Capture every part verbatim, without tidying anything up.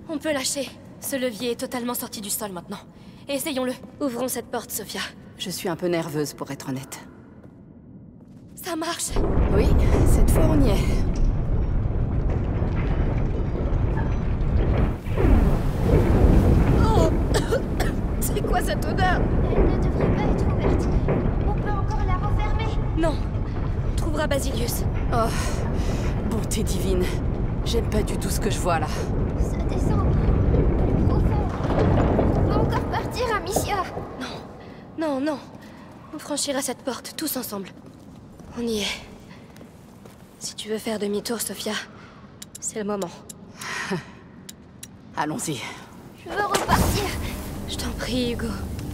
On peut lâcher. Ce levier est totalement sorti du sol maintenant. Essayons-le. Ouvrons cette porte, Sophia. Je suis un peu nerveuse, pour être honnête. Ça marche. Oui, cette fois on y est. Oh c'est quoi cette odeur? Elle ne devrait pas être ouverte. On peut encore la refermer. Non. On trouvera Basilius. Oh, bonté divine. J'aime pas du tout ce que je vois là. Ça descend plus profond. On peut encore partir, Amicia. Non, non. On franchira cette porte, tous ensemble. On y est. Si tu veux faire demi-tour, Sophia, c'est le moment. Allons-y. Je veux repartir. Je t'en prie, Hugo.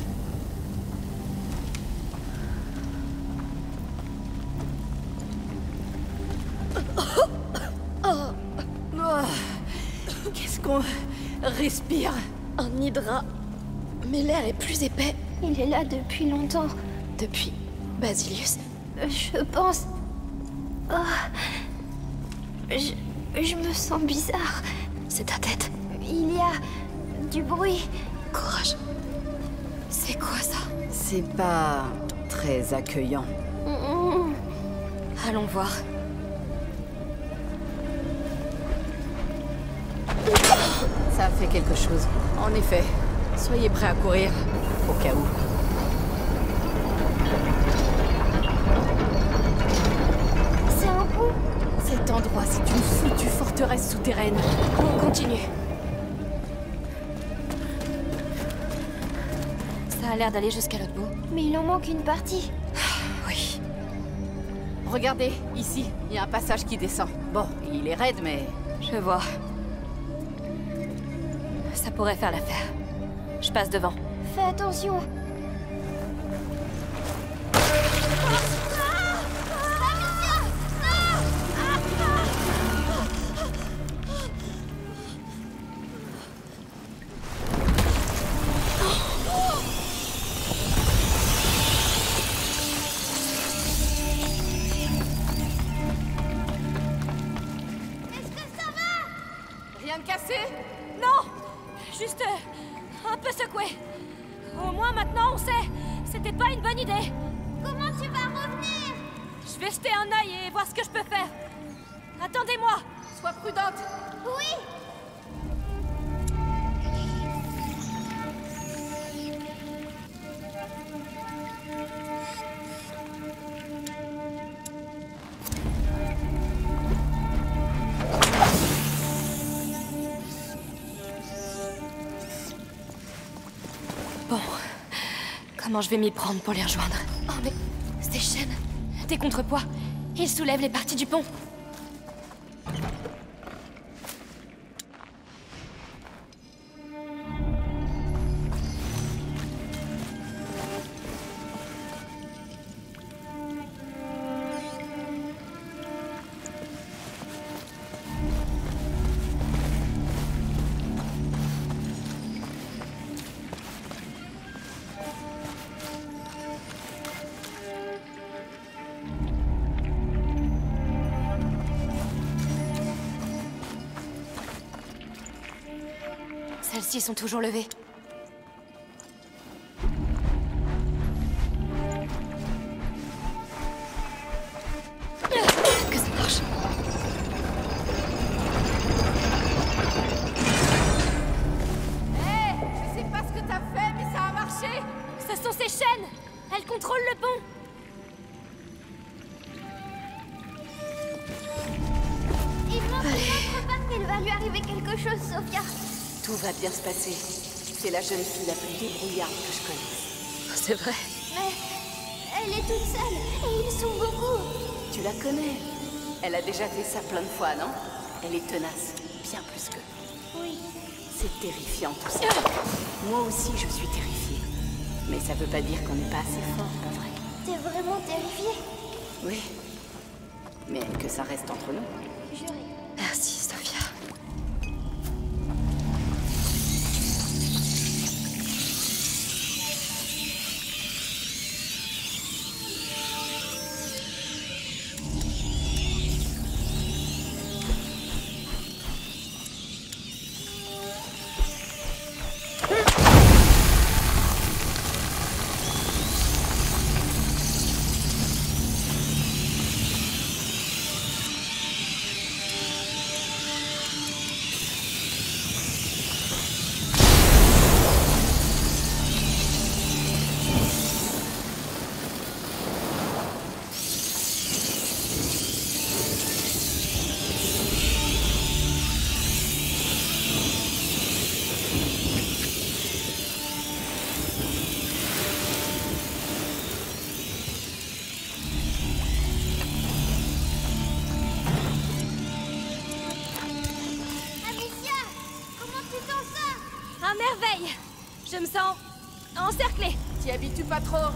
Oh, qu'est-ce qu'on respire? Un hydra. Mais l'air est plus épais. Il est là depuis longtemps. Depuis Basilius. Je pense... Oh... Je... Je me sens bizarre. C'est ta tête. Il y a... du bruit. Courage. C'est quoi ça? C'est pas très accueillant. Mm. Allons voir. Ça a fait quelque chose. En effet. Soyez prêts à courir. Au cas où. C'est un pont. Cet endroit, c'est une foutue forteresse souterraine. On continue. Ça a l'air d'aller jusqu'à l'autre bout. Mais il en manque une partie. Oui. Regardez, ici, il y a un passage qui descend. Bon, il est raide, mais... Je vois. Ça pourrait faire l'affaire. Je passe devant. Fais attention. Rien de cassé? Non! Juste euh, un peu secoué. Au moins maintenant on sait. C'était pas une bonne idée. Comment tu vas revenir? Je vais jeter un œil et voir ce que je peux faire. Attendez-moi. Sois prudente. Oui. Bon. Comment je vais m'y prendre pour les rejoindre? Oh mais... ces chaînes... Des contrepoids. Ils soulèvent les parties du pont. Celles-ci sont toujours levées. Que ça marche. Hé, je sais pas ce que t'as fait, mais ça a marché. Ce sont ces chaînes. Elles contrôlent le pont. Il montre notre pas qu'il va lui arriver quelque chose, Sophia. Tout va bien se passer. C'est la jeune fille la plus débrouillarde que je connaisse. C'est vrai. Mais elle est toute seule et ils sont beaucoup. Tu la connais. Elle a déjà fait ça plein de fois, non? Elle est tenace, bien plus que... Oui. C'est terrifiant tout ça. Moi aussi, je suis terrifiée. Mais ça veut pas dire qu'on n'est pas assez fort, pas vrai? T'es vraiment terrifiée? Oui. Mais que ça reste entre nous. Juré. Merci, Sophia. À merveille! Je me sens encerclée. T'y habitues pas trop?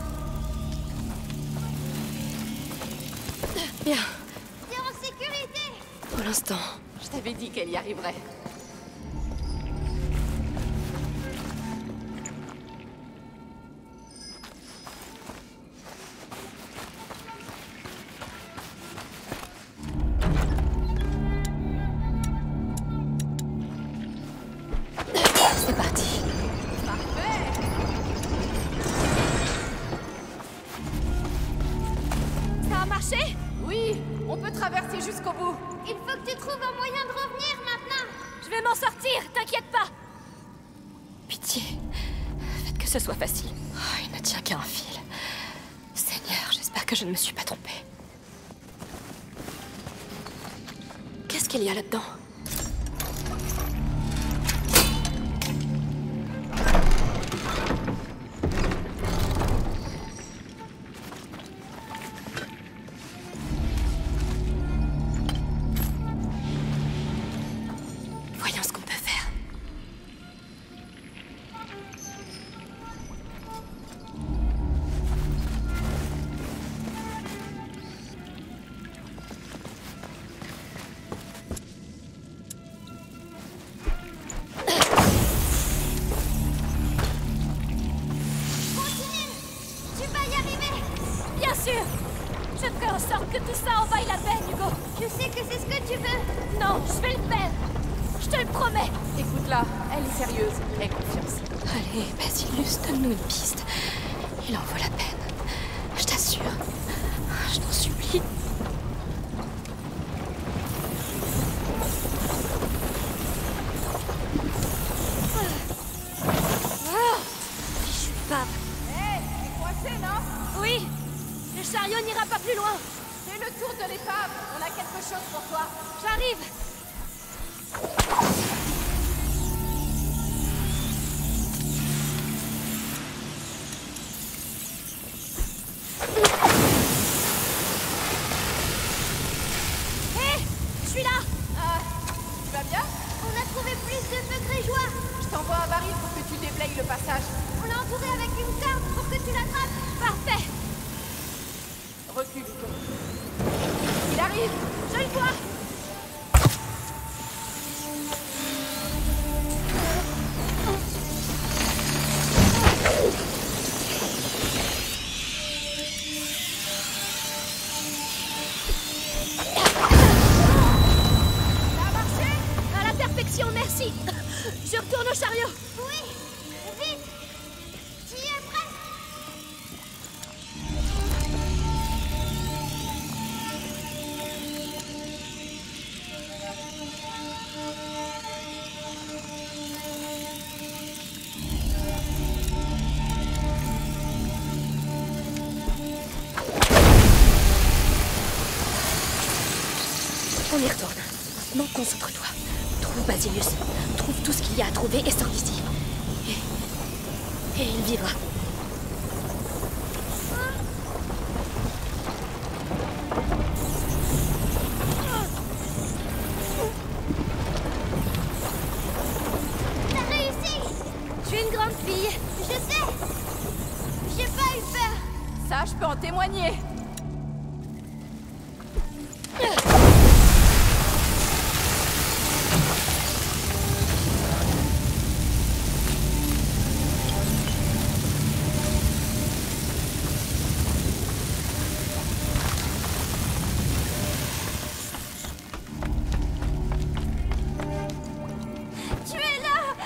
Bien, T'es en sécurité. pour l'instant. Je t'avais dit qu'elle y arriverait. C'est parti. Ça a marché? Oui, on peut traverser jusqu'au bout. Il faut que tu trouves un moyen de revenir maintenant. Je vais m'en sortir, t'inquiète pas. Pitié, faites que ce soit facile. Oh, il ne tient qu'à un fil. Seigneur, j'espère que je ne me suis pas trompée. Qu'est-ce qu'il y a là-dedans? Voyons ce qu'on peut faire. Continue. Tu vas y arriver. Bien sûr! Je ferai en sorte que tout ça en vaille la peine, Hugo. Je sais que c'est ce que tu veux. Non, je vais le faire. Je te le promets. Écoute-la, elle est sérieuse. Aie confiance. Allez, Basilius, donne-nous une piste. Il en vaut la peine. Je t'assure. Je t'en supplie. Ah, je suis pas... Hé, t'es coincé, non? Oui, le chariot n'ira pas plus loin. Fais le tour de l'épave. On a quelque chose pour toi. J'arrive. Hé, je suis là. Ah, tu vas bien? On a trouvé plus de feux grégeois. Je t'envoie un baril pour que tu déblayes le passage. On l'a entouré avec une corde pour que tu l'attrapes. Parfait. Recule, Hugo. Il arrive! Je le vois. Ça a marché? À la perfection, merci. Je retourne au chariot. Oui. Vite. Tu y es presque. On y retourne. Maintenant, concentre-toi. Trouve Basilius. Trouve tout ce qu'il y a à trouver et sors d'ici. Et... et il vivra. T'as réussi. Tu es une grande fille. Je sais. J'ai pas eu peur. Ça, je peux en témoigner. Tu es là.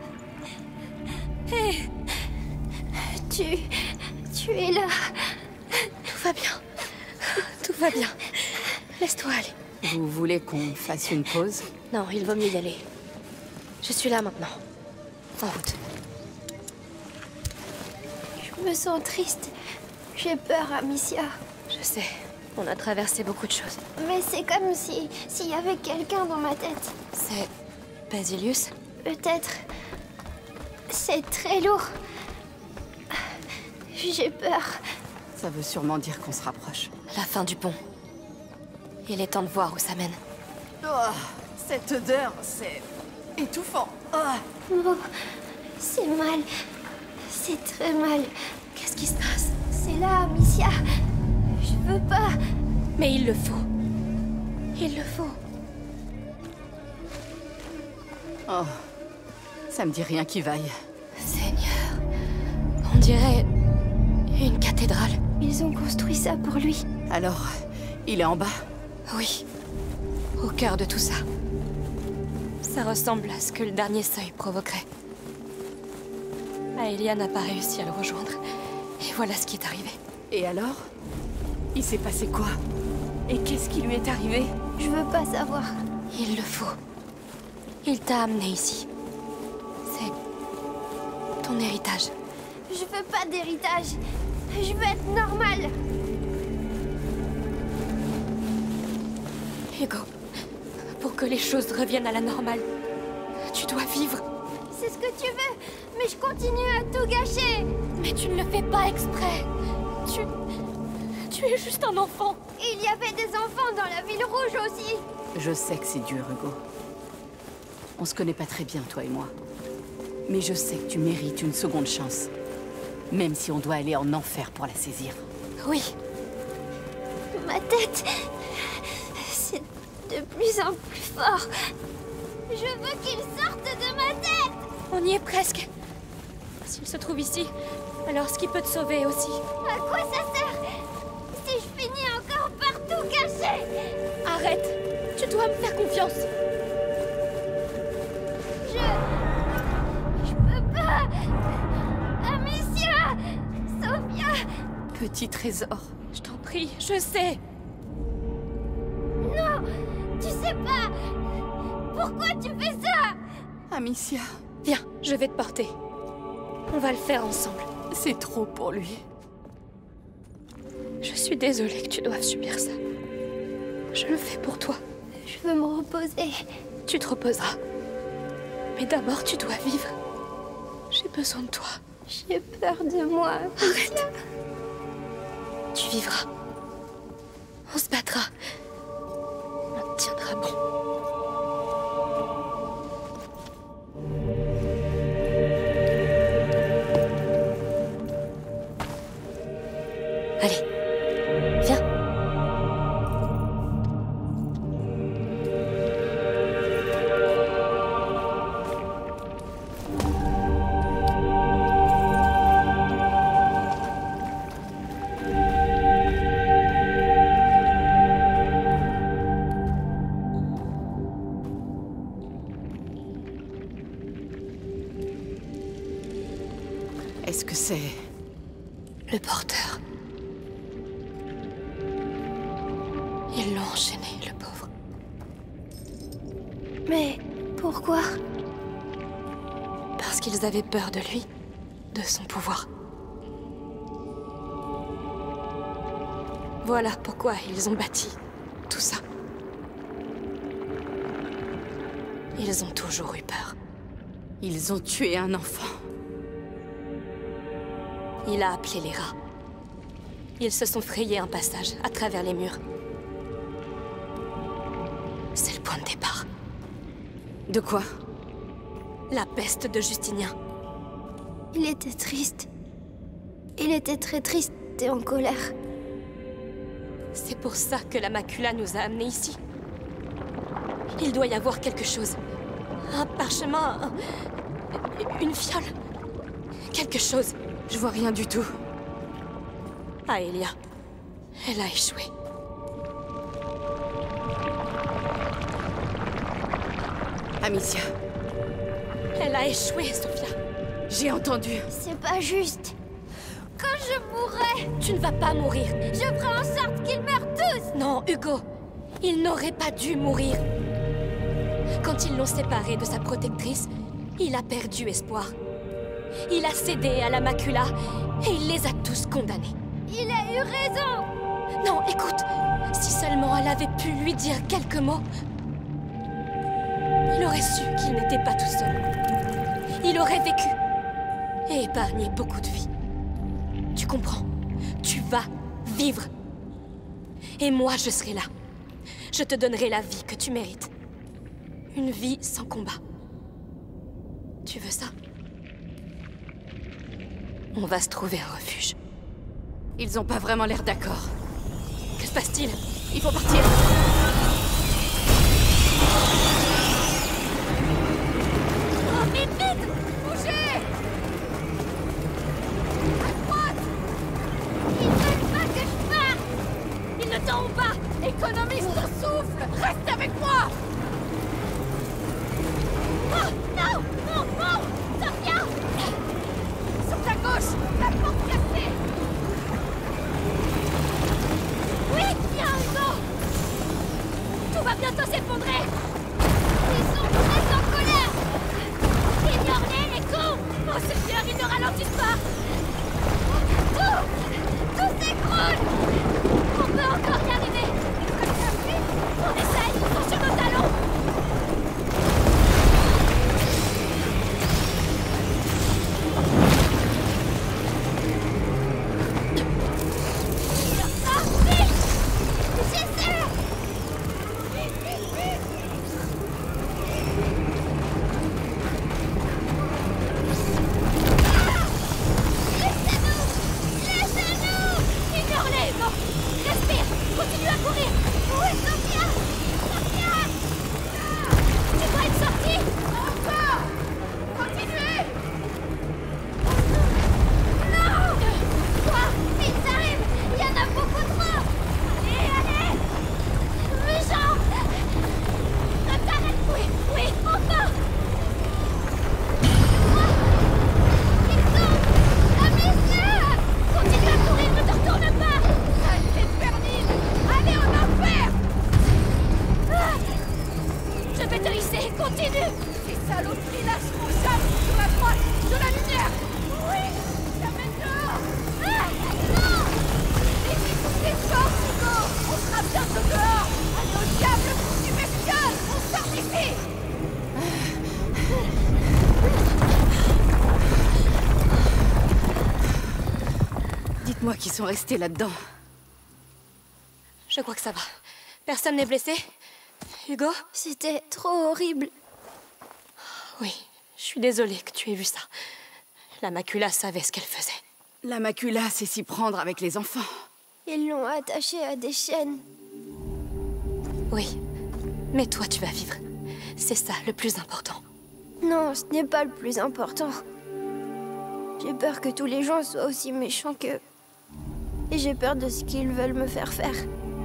Hé, Tu... Tu es là. tout va bien. Tout va bien. Laisse-toi aller. Vous voulez qu'on fasse une pause? Non, il vaut mieux y aller. Je suis là maintenant. En route. Je me sens triste. J'ai peur, Amicia. Je sais. On a traversé beaucoup de choses. Mais c'est comme si... s'il y avait quelqu'un dans ma tête. C'est... Basilius? Peut-être... C'est très lourd. J'ai peur. Ça veut sûrement dire qu'on se rapproche. La fin du pont. Il est temps de voir où ça mène. Oh, cette odeur, c'est étouffant. Oh. Bon, C'est mal. C'est très mal. Qu'est-ce qui se passe? C'est là, Amicia. Je veux pas. Mais il le faut. Il le faut. Oh, ça me dit rien qui vaille. Seigneur, on dirait une cathédrale. Ils ont construit ça pour lui. Alors, il est en bas? Oui, au cœur de tout ça. Ça ressemble à ce que le dernier seuil provoquerait. Aelia n'a pas réussi à le rejoindre. Et voilà ce qui est arrivé. Et alors? Il s'est passé quoi? Et qu'est-ce qui lui est arrivé? Je veux pas savoir. Il le faut. Il t'a amené ici. C'est ton héritage. Je veux pas d'héritage. Je veux être normale. Hugo, pour que les choses reviennent à la normale, tu dois vivre. C'est ce que tu veux, mais je continue à tout gâcher. Mais tu ne le fais pas exprès. Tu... Tu es juste un enfant. Il y avait des enfants dans la ville rouge aussi. Je sais que c'est dur, Hugo. On se connaît pas très bien, toi et moi. Mais je sais que tu mérites une seconde chance. Même si on doit aller en enfer pour la saisir. Oui. Ma tête... C'est de plus en plus fort. Je veux qu'il sorte de ma tête. On y est presque. S'il se trouve ici, alors ce qui peut te sauver aussi. À quoi ça sert si je finis encore par tout gâcher? Arrête. Tu dois me faire confiance. Je... Je peux pas. Amicia! Sophia! Petit trésor. Je t'en prie, je sais. Non! Tu sais pas! Pourquoi tu fais ça? Amicia, Viens, je vais te porter. On va le faire ensemble. c'est trop pour lui. Je suis désolée que tu doives subir ça. Je le fais pour toi. Je veux me reposer. Tu te reposeras. Mais d'abord, tu dois vivre. J'ai besoin de toi. J'ai peur de moi. Arrête. Tu vivras. On se battra. On tiendra bon. Allez, viens. Est-ce que c'est... Le porteur. Ils l'ont enchaîné, le pauvre. Mais pourquoi? Parce qu'ils avaient peur de lui, de son pouvoir. Voilà pourquoi ils ont bâti tout ça. Ils ont toujours eu peur. Ils ont tué un enfant. Il a appelé les rats. Ils se sont frayés un passage à travers les murs. C'est le point de départ. De quoi? La peste de Justinien. Il était triste. Il était très triste et en colère. C'est pour ça que la macula nous a amenés ici. Il doit y avoir quelque chose. Un parchemin, un- une fiole. Quelque chose. Je vois rien du tout. Aelia, elle a échoué. Amicia, Elle a échoué, Sophia. j'ai entendu. C'est pas juste. Quand je mourrai, Tu ne vas pas mourir. je ferai en sorte qu'ils meurent tous. Non, Hugo. Il n'aurait pas dû mourir. Quand ils l'ont séparé de sa protectrice, il a perdu espoir. Il a cédé à la macula et il les a tous condamnés. Il a eu raison. Non, écoute, si seulement elle avait pu lui dire quelques mots, il aurait su qu'il n'était pas tout seul. Il aurait vécu et épargné beaucoup de vies. Tu comprends? Tu vas vivre. Et moi, je serai là. Je te donnerai la vie que tu mérites. Une vie sans combat. Tu veux ça? On va se trouver un refuge. Ils ont pas vraiment l'air d'accord. Que se passe-t-il? Il faut partir. Oh, mais vite! Bougez! À droite! Ils veulent pas que je parte! Ils ne t'en ont pas! Économise ton souffle! Reste avec moi! Oh, non! Non, non! Sophia! Sur ta gauche! La porte cassée! Oui, viens, Hugo! Tout va bientôt s'effondrer! Ils sont très en colère! Ignore-les, les cons! Oh Seigneur, ils ne ralentissent pas! Tout! Tout s'écroule! On peut encore y arriver! On essaye! Ils sont sur nos talons! Ah, vite! J'essaie! Vite, vite, vite! Ah! Laissez-nous! Laissez-nous! Ignore-les, Hugo! Respire! Continue à courir! Où est Sophia? Sophia! Tu dois être sorti! Encore! Continuez! Non! Quoi? Ils arrivent! Il y en a beaucoup trop! Allez, allez! Méchant! Ne t'arrête! Oui, oui, encore! Ils sont à mes yeux! Continue à courir, ne te retourne pas! Saleté de vermine! Allez en enfer! Ah! Je vais te hisser, continue! Ces saloperies là seront jamais sur la droite de la lumière! Oui! Ça mène dehors! Ah! Non! Laissez toutes les forces, Hugo! On sera bientôt dehors! Allez au diable, du bestiole! On sort d'ici! Dites-moi qu'ils sont restés là-dedans. Je crois que ça va. Personne n'est blessé? Hugo? C'était trop horrible. Oui, je suis désolée que tu aies vu ça. La macula savait ce qu'elle faisait. La macula sait s'y prendre avec les enfants. Ils l'ont attachée à des chaînes. Oui, mais toi tu vas vivre. C'est ça le plus important. Non, ce n'est pas le plus important. J'ai peur que tous les gens soient aussi méchants qu'eux. Et j'ai peur de ce qu'ils veulent me faire faire.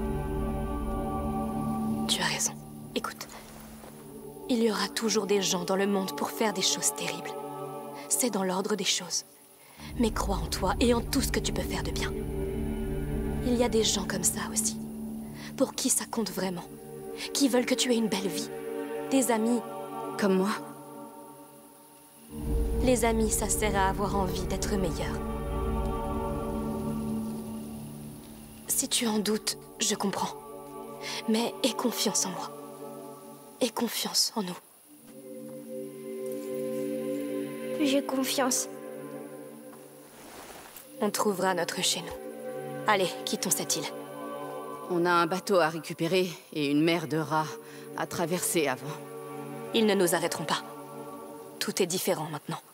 Tu as raison. Écoute, il y aura toujours des gens dans le monde pour faire des choses terribles. C'est dans l'ordre des choses. Mais crois en toi et en tout ce que tu peux faire de bien. Il y a des gens comme ça aussi, pour qui ça compte vraiment, qui veulent que tu aies une belle vie. Des amis. Comme moi. Les amis, ça sert à avoir envie d'être meilleur. Si tu en doutes, je comprends. Mais aie confiance en moi. Aie confiance en nous. J'ai confiance. On trouvera notre chez nous. Allez, quittons cette île. On a un bateau à récupérer et une mer de rats à traverser avant. Ils ne nous arrêteront pas. Tout est différent maintenant.